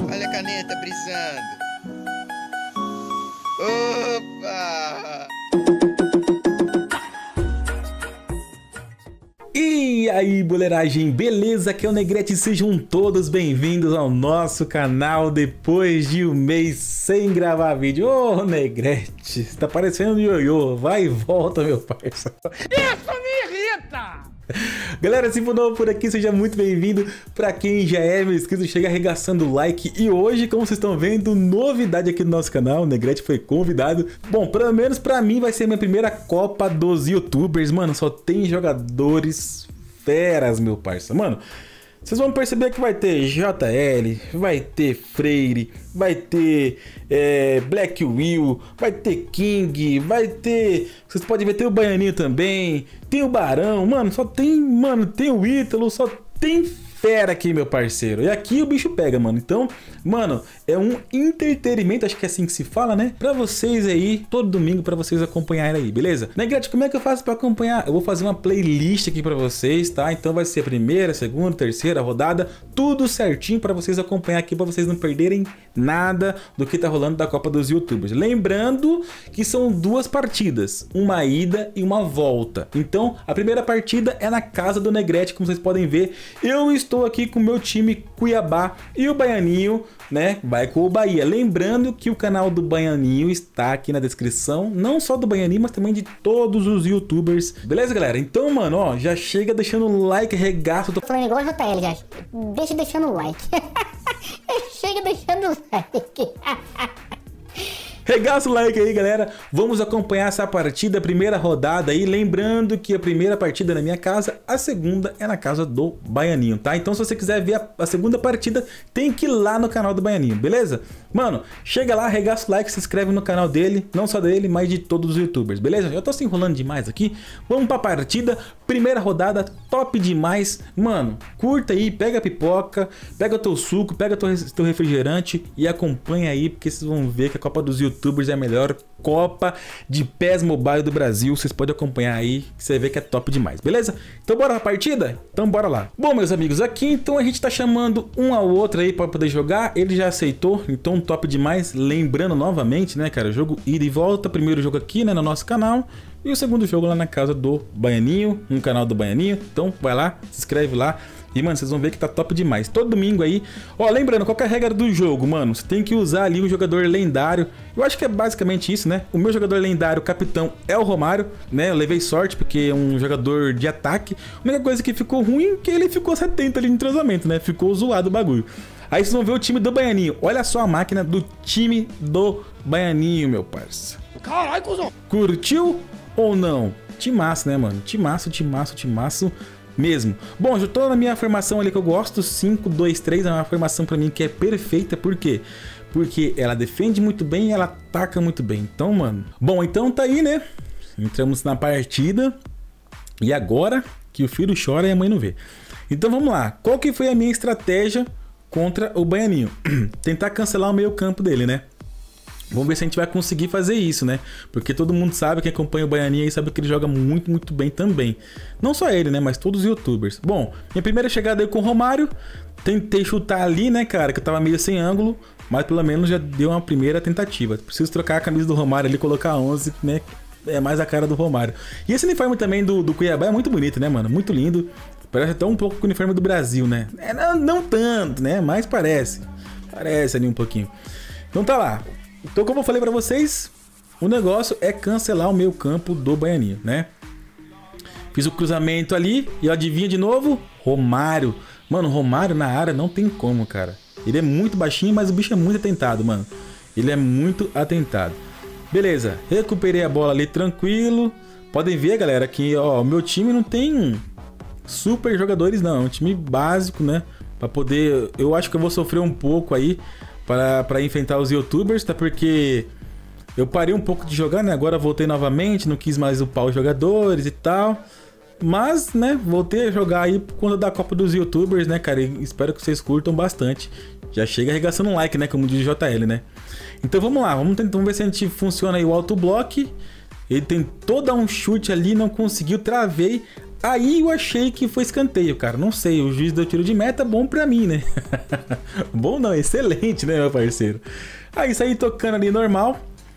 Olha a caneta brisando. Opa! E aí, boleiragem, beleza? Aqui é o Negrete, sejam todos bem-vindos ao nosso canal depois de um mês sem gravar vídeo. Ô, Negrete, tá parecendo um ioiô, vai e volta, meu parceiro. Isso me irrita! Galera, se for novo por aqui, seja muito bem-vindo. Pra quem já é meu inscrito, chega arregaçando o like. E hoje, como vocês estão vendo, novidade aqui no nosso canal, o Negrete foi convidado. Bom, pelo menos pra mim vai ser a minha primeira Copa dos YouTubers. Mano, só tem jogadores feras, meu parça. Mano, vocês vão perceber que vai ter JL, vai ter Freire, vai ter Black Will, vai ter King, vai ter... Vocês podem ver, tem o Baianinho também, tem o Barão, mano, só tem... Mano, tem o Ítalo, só tem fera aqui, meu parceiro. E aqui o bicho pega, mano. Então, mano, é um entretenimento, acho que é assim que se fala, né? Pra vocês aí, todo domingo, pra vocês acompanharem aí, beleza? Negrete, como é que eu faço pra acompanhar? Eu vou fazer uma playlist aqui pra vocês, tá? Então vai ser a primeira, segunda, terceira rodada, tudo certinho pra vocês acompanhar aqui, pra vocês não perderem nada do que tá rolando da Copa dos YouTubers. Lembrando que são duas partidas, uma ida e uma volta. Então, a primeira partida é na casa do Negrete, como vocês podem ver. Eu estou aqui com o meu time Cuiabá e o Baianinho, né, vai com o Bahia. Lembrando que o canal do Baianinho está aqui na descrição, não só do Baianinho, mas também de todos os YouTubers. Beleza, galera? Então, mano, ó, já chega deixando o like, regaço. Tô falando igual o JL, já. Deixa deixando o like. Chega deixando o like. Regaça o like aí, galera. Vamos acompanhar essa partida, a primeira rodada aí. Lembrando que a primeira partida é na minha casa, a segunda é na casa do Baianinho, tá? Então, se você quiser ver a segunda partida, tem que ir lá no canal do Baianinho, beleza? Mano, chega lá, regaça o like, se inscreve no canal dele, não só dele, mas de todos os YouTubers, beleza? Eu tô se enrolando demais aqui. Vamos pra partida, primeira rodada, top demais. Mano, curta aí, pega a pipoca, pega o teu suco, pega teu refrigerante e acompanha aí, porque vocês vão ver que a Copa dos YouTubers é a melhor Copa de PES Mobile do Brasil. Vocês podem acompanhar aí, que você vê que é top demais, beleza? Então bora pra partida? Então bora lá. Bom, meus amigos, aqui então a gente tá chamando um ao outro aí pra poder jogar. Ele já aceitou, então top demais. Lembrando novamente, né, cara, jogo ida e volta. Primeiro jogo aqui, né, no nosso canal. E o segundo jogo lá na casa do Baianinho, no canal do Baianinho. Então vai lá, se inscreve lá. E, mano, vocês vão ver que tá top demais. Todo domingo aí. Ó, lembrando, qual que é a regra do jogo, mano? Você tem que usar ali um jogador lendário. Eu acho que é basicamente isso, né? O meu jogador lendário, capitão, é o Romário, né? Eu levei sorte porque é um jogador de ataque. A única coisa que ficou ruim é que ele ficou 70 ali no entrosamento, né? Ficou zoado o bagulho. Aí vocês vão ver o time do Baianinho. Olha só a máquina do time do Baianinho, meu parça. Caralho, cuzão! Curtiu ou não? Timaço, né, mano? Timaço, timaço, timaço mesmo. Bom, já tô na minha formação ali que eu gosto, 5-2-3, é uma formação pra mim que é perfeita. Por quê? Porque ela defende muito bem e ela ataca muito bem. Então, mano... Bom, então tá aí, né? Entramos na partida. E agora que o filho chora e a mãe não vê. Então vamos lá. Qual que foi a minha estratégia contra o Baianinho? Tentar cancelar o meio campo dele, né? Vamos ver se a gente vai conseguir fazer isso, né? Porque todo mundo sabe, quem acompanha o Baianinho aí sabe que ele joga muito, muito bem também. Não só ele, né? Mas todos os YouTubers. Bom, minha primeira chegada aí com o Romário. Tentei chutar ali, né, cara? Que eu tava meio sem ângulo. Mas pelo menos já deu uma primeira tentativa. Preciso trocar a camisa do Romário ali, colocar 11, né? É mais a cara do Romário. E esse uniforme também do Cuiabá é muito bonito, né, mano? Muito lindo. Parece até um pouco com o uniforme do Brasil, né? Não tanto, né? Mas parece. Parece ali um pouquinho. Então tá lá. Então, como eu falei pra vocês, o negócio é cancelar o meio campo do Baianinho, né? Fiz o cruzamento ali e adivinha de novo? Romário. Mano, Romário na área não tem como, cara. Ele é muito baixinho, mas o bicho é muito atentado, mano. Ele é muito atentado. Beleza, recuperei a bola ali tranquilo. Podem ver, galera, que ó, o meu time não tem super jogadores não. É um time básico, né? Pra poder... Eu acho que eu vou sofrer um pouco aí para enfrentar os YouTubers, tá? Porque eu parei um pouco de jogar, né? Agora voltei novamente, não quis mais upar os jogadores e tal. Mas, né, voltei a jogar aí por conta da Copa dos YouTubers, né, cara? E espero que vocês curtam bastante. Já chega arregaçando um like, né, como diz o JL, né? Então vamos lá, vamos ver se a gente funciona aí o autoblock. Ele tentou dar um chute ali, não conseguiu, travei. Aí eu achei que foi escanteio, cara. Não sei, o juiz deu tiro de meta, bom pra mim, né? Bom não, excelente, né, meu parceiro? Aí saí tocando ali normal.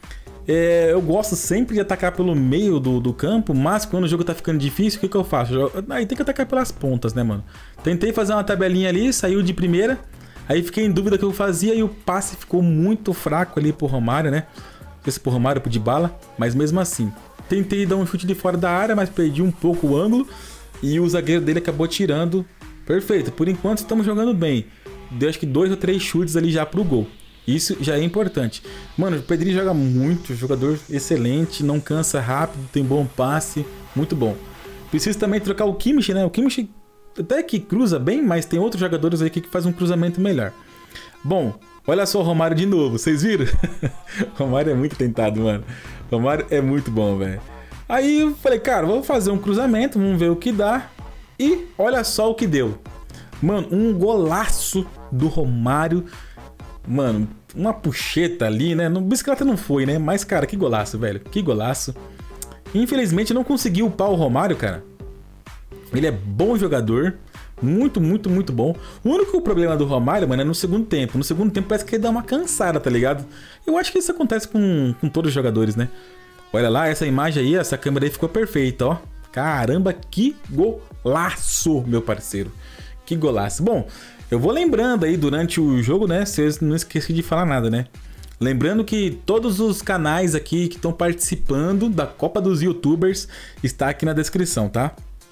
Eu gosto sempre de atacar pelo meio do campo, mas quando o jogo tá ficando difícil, o que eu faço? Aí tem que atacar pelas pontas, né, mano? Tentei fazer uma tabelinha ali, saiu de primeira. Aí fiquei em dúvida o que eu fazia e o passe ficou muito fraco ali pro Romário, né? Esse pro Romário, pro Dybala, mas mesmo assim. Tentei dar um chute de fora da área, mas perdi um pouco o ângulo e o zagueiro dele acabou tirando. Perfeito, por enquanto estamos jogando bem. Deu acho que 2 ou 3 chutes ali já pro gol. Isso já é importante. Mano, o Pedrinho joga muito, jogador excelente, não cansa rápido, tem bom passe, muito bom. Preciso também trocar o Kimmich, né? O Kimmich até que cruza bem, mas tem outros jogadores aí que fazem um cruzamento melhor. Bom, olha só o Romário de novo, vocês viram? Romário é muito tentado, mano. Romário é muito bom, velho. Aí eu falei, cara, vou fazer um cruzamento, vamos ver o que dá. E olha só o que deu. Mano, um golaço do Romário. Mano, uma puxeta ali, né? No bicicleta não foi, né? Mas, cara, que golaço, velho. Que golaço. Infelizmente, não consegui upar o Romário, cara. Ele é bom jogador. Muito, muito, muito bom. O único problema do Romário, mano, é no segundo tempo. No segundo tempo parece que ele dá uma cansada, tá ligado? Eu acho que isso acontece com todos os jogadores, né? Olha lá, essa imagem aí, essa câmera aí ficou perfeita, ó. Caramba, que golaço, meu parceiro. Que golaço. Bom, eu vou lembrando aí durante o jogo, né? Vocês não esqueçam de falar nada, né? Lembrando que todos os canais aqui que estão participando da Copa dos YouTubers está aqui na descrição, tá?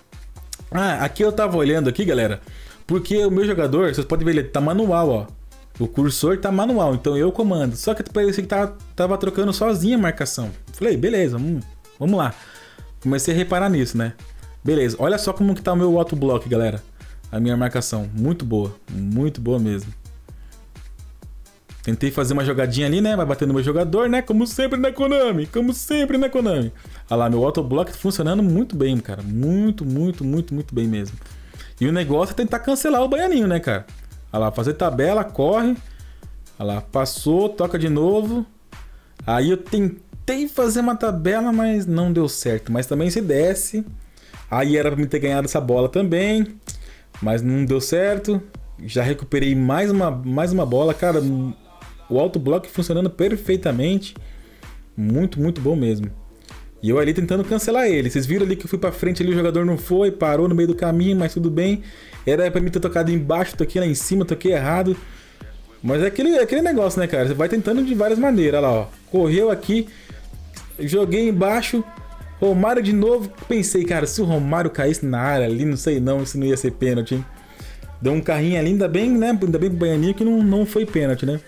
Ah, aqui eu tava olhando aqui, galera, porque o meu jogador, vocês podem ver, ele tá manual, ó. O cursor tá manual, então eu comando. Só que parecia que tava trocando sozinho a marcação. Falei, beleza, vamos lá. Comecei a reparar nisso, né? Beleza, olha só como que tá o meu autoblock, galera. A minha marcação, muito boa mesmo. Tentei fazer uma jogadinha ali, né? Vai bater no meu jogador, né? Como sempre na Konami. Olha lá, meu autoblock funcionando muito bem, cara. Muito bem mesmo. E o negócio é tentar cancelar o baianinho, né, cara? Olha lá, fazer tabela, corre. Olha lá, passou, toca de novo. Aí eu tentei fazer uma tabela, mas não deu certo. Mas também se desse. Aí era pra mim ter ganhado essa bola também. Mas não deu certo. Já recuperei mais uma bola, cara. O autoblock funcionando perfeitamente. Muito bom mesmo. E eu ali tentando cancelar ele. Vocês viram ali que eu fui pra frente ali, o jogador não foi, parou no meio do caminho, mas tudo bem. Era pra mim ter tocado embaixo, toquei lá em cima, toquei errado. Mas é aquele negócio, né, cara? Você vai tentando de várias maneiras. Olha lá, ó. Correu aqui, joguei embaixo, Romário de novo. Pensei, cara, se o Romário caísse na área ali, não sei não, se não ia ser pênalti, hein? Deu um carrinho ali, ainda bem, né? Ainda bem pro Baianinho que não foi pênalti, né?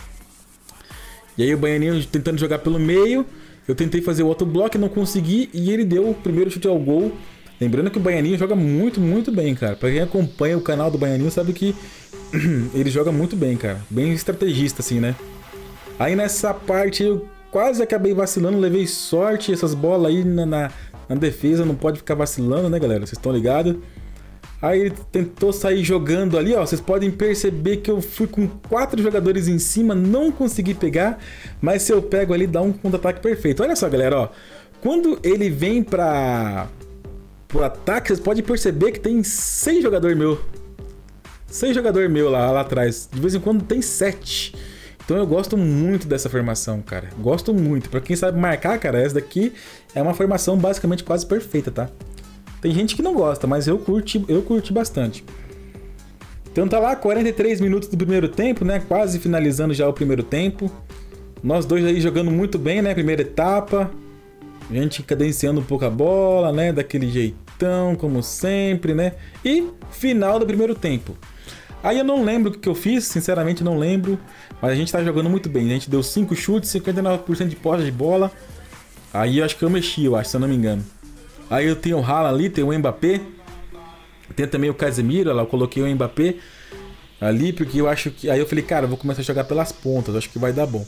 E aí o Baianinho tentando jogar pelo meio. Eu tentei fazer o outro bloco, não consegui. E ele deu o primeiro chute ao gol. Lembrando que o Baianinho joga muito bem, cara. Pra quem acompanha o canal do Baianinho sabe que ele joga muito bem, cara. Bem estrategista, assim, né? Aí nessa parte eu quase acabei vacilando. Levei sorte. Essas bolas aí na defesa não pode ficar vacilando, né, galera? Vocês estão ligados? Aí ele tentou sair jogando ali, ó. Vocês podem perceber que eu fui com 4 jogadores em cima, não consegui pegar. Mas se eu pego ali, dá um contra-ataque perfeito. Olha só, galera, ó. Quando ele vem pro ataque, vocês podem perceber que tem 6 jogadores meus. 6 jogadores meus lá atrás. De vez em quando tem 7. Então eu gosto muito dessa formação, cara. Gosto muito. Pra quem sabe marcar, cara, essa daqui é uma formação basicamente quase perfeita, tá? Tem gente que não gosta, mas eu curti bastante. Então tá lá, 43 minutos do primeiro tempo, né? Quase finalizando já o primeiro tempo. Nós dois aí jogando muito bem, né? Primeira etapa. A gente cadenciando um pouco a bola, né? Daquele jeitão, como sempre, né? E final do primeiro tempo. Aí eu não lembro o que eu fiz, sinceramente não lembro. Mas a gente tá jogando muito bem. A gente deu 5 chutes, 59% de posse de bola. Aí eu acho que eu mexi, se eu não me engano. Aí eu tenho o Haaland ali, tem o Mbappé. Tem também o Casemiro, lá eu coloquei o Mbappé ali, porque eu acho que... Aí eu falei, cara, eu vou começar a jogar pelas pontas, acho que vai dar bom.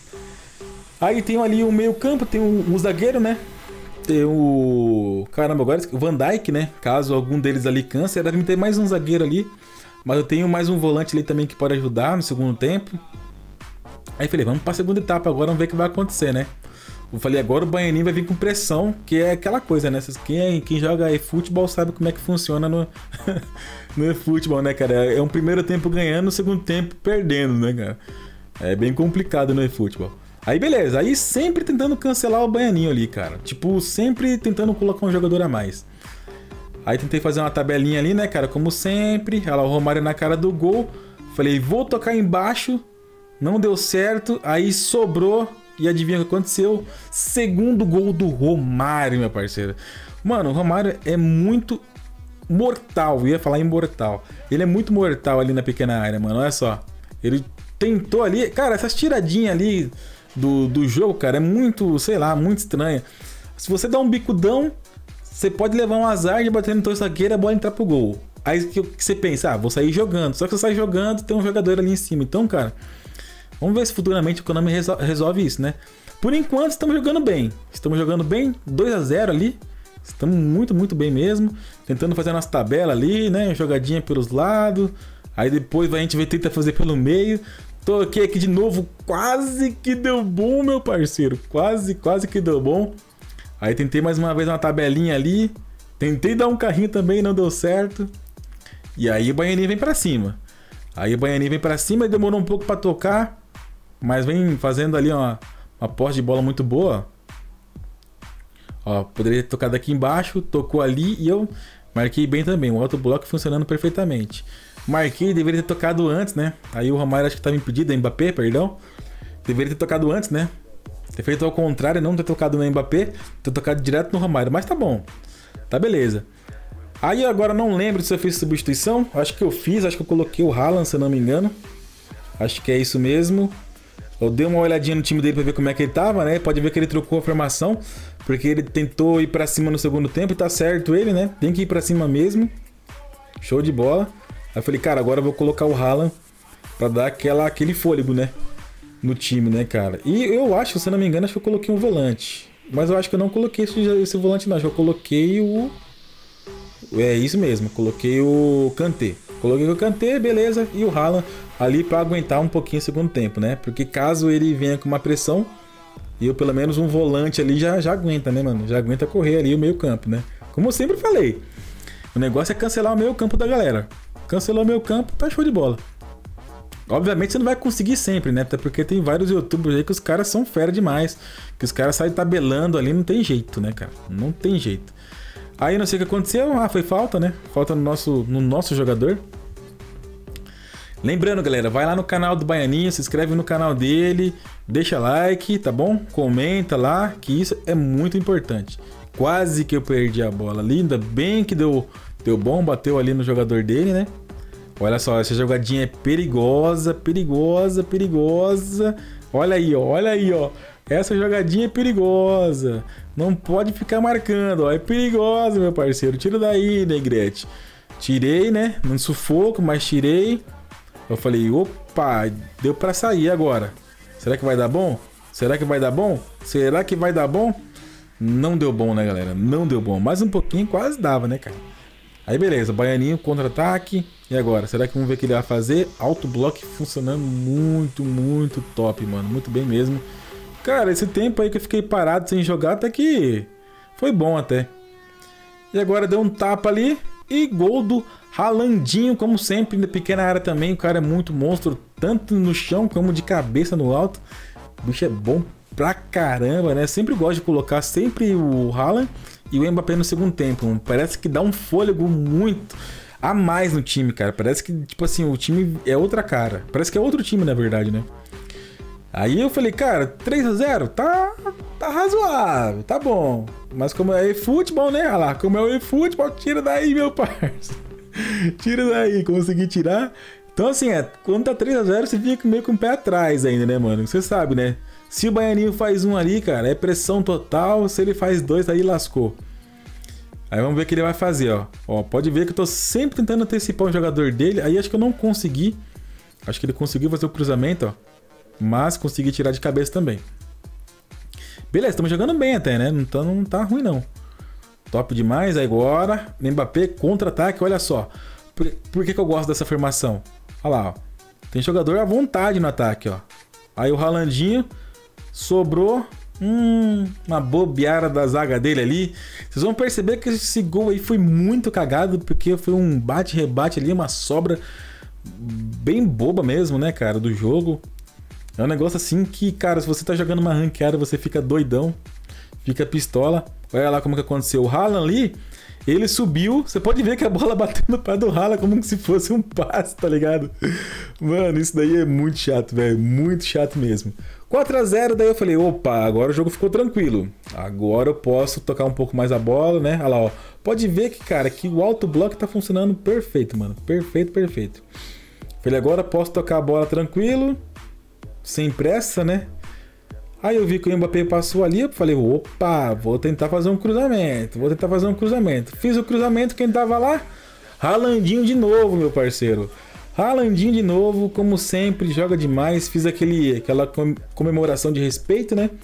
Aí tem ali o meio campo, tem um zagueiro, né? Tem o... Caramba, agora o Van Dijk, né? Caso algum deles ali canse, deve ter mais um zagueiro ali. Mas eu tenho mais um volante ali também que pode ajudar no segundo tempo. Aí falei, vamos pra segunda etapa agora, vamos ver o que vai acontecer, né? Eu falei, agora o Baianinho vai vir com pressão, que é aquela coisa, né? Quem joga eFootball sabe como é que funciona no eFootball, né, cara? É um primeiro tempo ganhando, segundo tempo perdendo, né, cara? É bem complicado no eFootball. Aí beleza, aí sempre tentando cancelar o Baianinho ali, cara. Tipo, sempre tentando colocar um jogador a mais. Aí tentei fazer uma tabelinha ali, né, cara? Como sempre. Olha lá, o Romário na cara do gol. Falei, vou tocar embaixo. Não deu certo. Aí sobrou. E adivinha o que aconteceu? Segundo gol do Romário, meu parceiro. Mano, o Romário é muito mortal. Eu ia falar imortal. Ele é muito mortal ali na pequena área, mano. Olha só. Ele tentou ali... Cara, essas tiradinhas ali do jogo, cara, é muito, sei lá, muito estranha. Se você dá um bicudão, você pode levar um azar de bater no teu zagueiro e a bola entrar pro gol. Aí o que você pensa? Vou sair jogando. Só que você sai jogando, tem um jogador ali em cima. Então, cara, vamos ver se futuramente o Konami resolve isso, né? Por enquanto, estamos jogando bem. Estamos jogando bem, 2-0 ali. Estamos muito, muito bem mesmo. Tentando fazer a nossa tabela ali, né? Jogadinha pelos lados. Aí depois a gente vai tentar fazer pelo meio. Toquei aqui de novo, quase que deu bom, meu parceiro. Quase que deu bom. Aí tentei mais uma vez uma tabelinha ali. Tentei dar um carrinho também, não deu certo. E aí o Baianinho vem pra cima. Aí o Baianinho vem pra cima e demorou um pouco pra tocar. Mas vem fazendo ali uma posse de bola muito boa. Ó, poderia ter tocado aqui embaixo, tocou ali e eu marquei bem também. O autobloco funcionando perfeitamente. Marquei, deveria ter tocado antes, né? Aí o Romário acho que estava impedido, Mbappé, perdão. Deveria ter tocado antes, né? Ter feito ao contrário, não ter tocado no Mbappé, ter tocado direto no Romário. Mas tá bom, tá beleza. Aí agora não lembro se eu fiz substituição. Acho que eu fiz, acho que eu coloquei o Haaland, se eu não me engano. Acho que é isso mesmo. Eu dei uma olhadinha no time dele pra ver como é que ele tava, né? Pode ver que ele trocou a formação, porque ele tentou ir pra cima no segundo tempo e tá certo ele, né? Tem que ir pra cima mesmo. Show de bola. Aí eu falei, cara, agora eu vou colocar o Haaland pra dar aquele fôlego, né? No time, né, cara? E eu acho, se eu não me engano, acho que eu coloquei um volante. Mas eu acho que eu não coloquei esse volante, não. Acho que eu coloquei o... É isso mesmo, coloquei o Kanté. Coloquei o Kanté, beleza. E o Haaland ali pra aguentar um pouquinho o segundo tempo, né? Porque caso ele venha com uma pressão, eu pelo menos um volante ali já aguenta, né, mano? Já aguenta correr ali o meio campo, né? Como eu sempre falei, o negócio é cancelar o meio campo da galera. Cancelou meu campo, tá show de bola. Obviamente você não vai conseguir sempre, né? Até porque tem vários youtubers aí que os caras são fera demais. Que os caras saem tabelando ali, não tem jeito, né, cara? Não tem jeito. Aí não sei o que aconteceu. Ah, foi falta, né? Falta no nosso jogador. Lembrando, galera, vai lá no canal do Baianinho, se inscreve no canal dele, deixa like, tá bom? Comenta lá, que isso é muito importante. Quase que eu perdi a bola ali, ainda bem que deu bom, bateu ali no jogador dele, né? Olha só, essa jogadinha é perigosa, perigosa, perigosa. Olha aí, ó. Essa jogadinha é perigosa. Não pode ficar marcando, ó. É perigosa, meu parceiro. Tira daí, Negrete. Tirei, né? Não sufoco, mas tirei. Eu falei, opa, deu pra sair agora. Será que vai dar bom? Será que vai dar bom? Será que vai dar bom? Não deu bom, né, galera? Não deu bom. Mais um pouquinho quase dava, né, cara? Aí beleza, Baianinho, contra-ataque. E agora? Será que vamos ver o que ele vai fazer? Auto-block funcionando muito, muito top, mano. Muito bem mesmo. Cara, esse tempo aí que eu fiquei parado sem jogar até que foi bom até. E agora deu um tapa ali. E gol do Haalandinho, como sempre, na pequena área também. O cara é muito monstro, tanto no chão como de cabeça no alto. O bicho é bom pra caramba, né? Sempre gosto de colocar sempre o Haaland e o Mbappé no segundo tempo. Parece que dá um fôlego muito a mais no time, cara. Parece que, tipo assim, o time é outra cara. Parece que é outro time, na verdade, né? Aí eu falei, cara, 3-0, tá razoável, tá bom. Mas como é eFootball, né? Olha lá, como é eFootball, tira daí, meu parceiro. Tira daí, consegui tirar. Então, assim, quando tá 3-0, você fica meio com o pé atrás ainda, né, mano? Você sabe, né? Se o Baianinho faz um ali, cara, é pressão total. Se ele faz dois, aí lascou. Aí vamos ver o que ele vai fazer, ó. Ó, pode ver que eu tô sempre tentando antecipar o jogador dele. Aí acho que eu não consegui. Acho que ele conseguiu fazer o cruzamento, ó. Mas consegui tirar de cabeça também. Beleza, estamos jogando bem até, né? Não tá ruim, não. Top demais. Agora, Mbappé, contra-ataque, olha só. Por que eu gosto dessa formação? Olha lá, ó. Tem jogador à vontade no ataque, ó. Aí o Haalandinho sobrou. Uma bobeada da zaga dele ali. Vocês vão perceber que esse gol aí foi muito cagado, porque foi um bate-rebate ali, uma sobra bem boba mesmo, né, cara, do jogo. É um negócio assim que, cara, se você tá jogando uma ranqueada, você fica doidão, fica pistola. Olha lá como que aconteceu. O Haaland ali, ele subiu, você pode ver que a bola bateu no pé do Haaland como se fosse um passe, tá ligado? Mano, isso daí é muito chato, velho, muito chato mesmo. 4 a 0, daí eu falei, opa, agora o jogo ficou tranquilo. Agora eu posso tocar um pouco mais a bola, né? Olha lá, ó. Pode ver que, cara, que o auto-block tá funcionando perfeito, mano. Perfeito, perfeito. Falei, agora eu posso tocar a bola tranquilo, sem pressa, né? Aí eu vi que o Mbappé passou ali, eu falei, opa, vou tentar fazer um cruzamento. Fiz o cruzamento, quem tava lá? Haalandinho de novo, meu parceiro. Haalandinho de novo, como sempre, joga demais. Fiz aquela comemoração de respeito, né?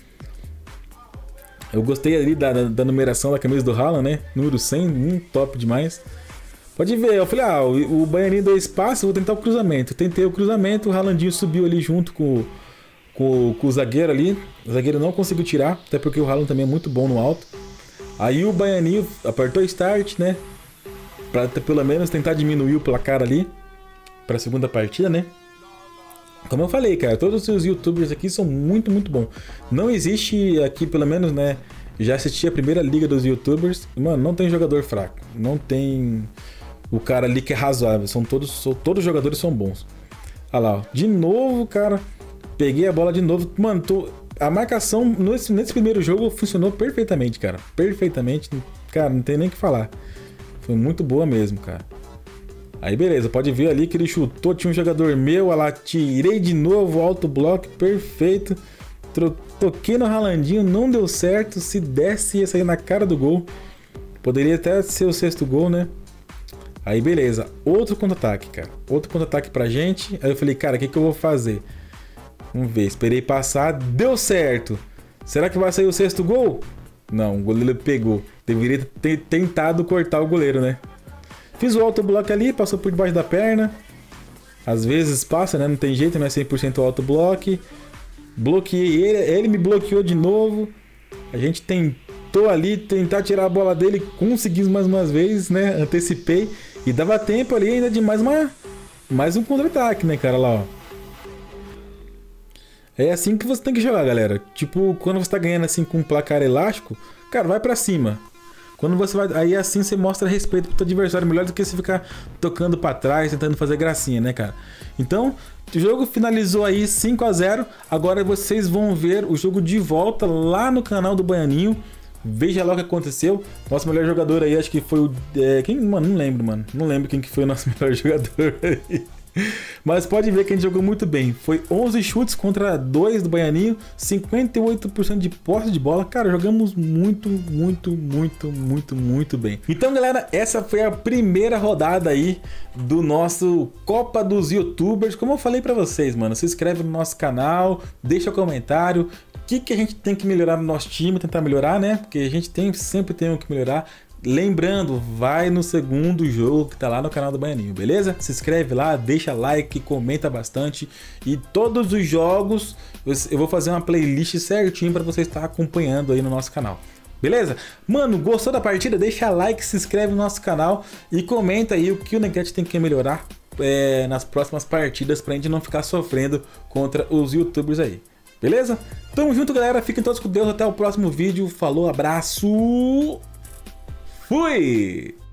Eu gostei ali da numeração da camisa do Haaland, né? Número 100, top demais. Pode ver, eu falei, o Baianinho deu espaço, vou tentar o cruzamento. Tentei o cruzamento, o Haalandinho subiu ali junto com o zagueiro ali. O zagueiro não conseguiu tirar, até porque o Haaland também é muito bom no alto. Aí o Baianinho apertou start, né? Pra pelo menos tentar diminuir o placar ali para a segunda partida, né? Como eu falei, cara, todos os youtubers aqui são muito, muito bons. Não existe aqui, pelo menos, né? Já assisti a primeira liga dos youtubers. Mano, não tem jogador fraco. Não tem o cara ali que é razoável. Todos os jogadores são bons. Olha lá, ó. De novo, cara. Peguei a bola de novo. Mano, a marcação nesse primeiro jogo funcionou perfeitamente, cara. Perfeitamente. Cara, não tem nem o que falar. Foi muito boa mesmo, cara. Aí beleza, pode ver ali que ele chutou, tinha um jogador meu, olha lá, tirei de novo, alto bloco, perfeito. Toquei no Haalandinho, não deu certo, se desse ia sair na cara do gol. Poderia até ser o 6º gol, né? Aí beleza, outro contra-ataque, cara. Outro contra-ataque pra gente. Aí eu falei, cara, o que eu vou fazer? Vamos ver, esperei passar, deu certo. Será que vai sair o 6º gol? Não, o goleiro pegou. Deveria ter tentado cortar o goleiro, né? Fiz o auto-block ali, passou por debaixo da perna. Às vezes passa, né? Não tem jeito, não é 100% auto-block. Bloqueei ele me bloqueou de novo. A gente tentou ali tentar tirar a bola dele, conseguimos mais uma vez, né? Antecipei. E dava tempo ali ainda de mais um contra-ataque, né, cara? Lá, ó. É assim que você tem que jogar, galera. Tipo, quando você tá ganhando assim com um placar elástico, cara, vai pra cima. Quando você vai... Aí assim você mostra respeito pro teu adversário melhor do que você ficar tocando pra trás, tentando fazer gracinha, né, cara? Então, o jogo finalizou aí 5 a 0. Agora vocês vão ver o jogo de volta lá no canal do Baianinho. Veja lá o que aconteceu. Nosso melhor jogador aí, acho que foi o... quem? Mano, não lembro, mano. Não lembro quem que foi o nosso melhor jogador aí. Mas pode ver que a gente jogou muito bem. Foi 11 chutes contra 2 do Baianinho, 58% de posse de bola. Cara, jogamos muito bem. Então, galera, essa foi a primeira rodada aí do nosso Copa dos Youtubers. Como eu falei pra vocês, mano, se inscreve no nosso canal, deixa um comentário. O que a gente tem que melhorar no nosso time, tentar melhorar, né? Porque a gente sempre tem que melhorar. Lembrando, vai no segundo jogo que tá lá no canal do Baianinho, beleza? Se inscreve lá, deixa like, comenta bastante. E todos os jogos eu vou fazer uma playlist certinho para você estar acompanhando aí no nosso canal. Beleza? Mano, gostou da partida? Deixa like, se inscreve no nosso canal e comenta aí o que o Negrete tem que melhorar nas próximas partidas pra gente não ficar sofrendo contra os youtubers aí. Beleza? Tamo junto, galera. Fiquem todos com Deus. Até o próximo vídeo. Falou, abraço. Fui!